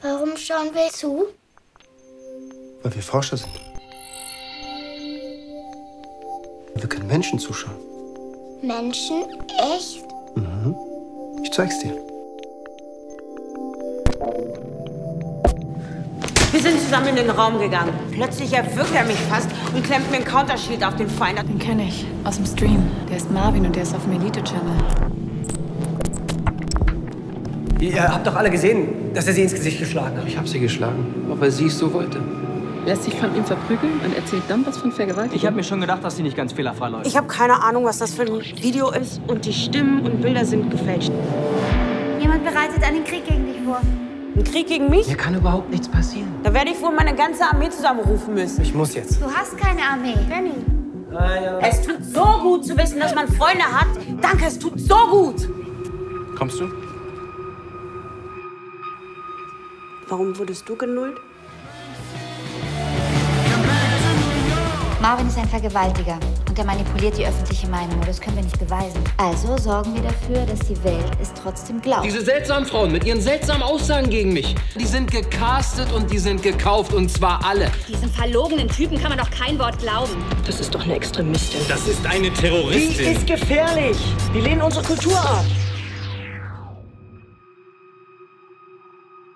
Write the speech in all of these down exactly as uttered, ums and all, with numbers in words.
Warum schauen wir zu? Weil wir Forscher sind. Wir können Menschen zuschauen. Menschen? Echt? Mhm. Ich zeig's dir. Wir sind zusammen in den Raum gegangen. Plötzlich erwürgt er mich fast und klemmt mir ein Countershield auf den Feind. Den kenne ich aus dem Stream. Der ist Marvin und der ist auf dem Elite-Channel. Ihr habt doch alle gesehen, dass er sie ins Gesicht geschlagen hat. Ich habe sie geschlagen, auch weil sie es so wollte. Lässt sich von ihm verprügeln und erzählt dann was von Vergewaltigung. Ich habe mir schon gedacht, dass sie nicht ganz fehlerfrei läuft. Ich habe keine Ahnung, was das für ein Video ist. Und die Stimmen und Bilder sind gefälscht. Jemand bereitet einen Krieg gegen dich vor. Ein Krieg gegen mich? Mir kann überhaupt nichts passieren. Da werde ich wohl meine ganze Armee zusammenrufen müssen. Ich muss jetzt. Du hast keine Armee. Benny. Es tut so gut zu wissen, dass man Freunde hat. Danke, es tut so gut. Kommst du? Warum wurdest du genullt? Marvin ist ein Vergewaltiger und er manipuliert die öffentliche Meinung. Und das können wir nicht beweisen. Also sorgen wir dafür, dass die Welt es trotzdem glaubt. Diese seltsamen Frauen mit ihren seltsamen Aussagen gegen mich, die sind gecastet und die sind gekauft und zwar alle. Diesen verlogenen Typen kann man doch kein Wort glauben. Das ist doch eine Extremistin. Das ist eine Die Terroristin. ist gefährlich. Die lehnen unsere Kultur ab.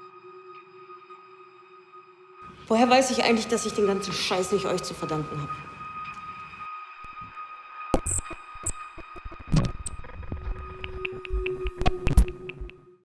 Woher weiß ich eigentlich, dass ich den ganzen Scheiß nicht euch zu verdanken habe?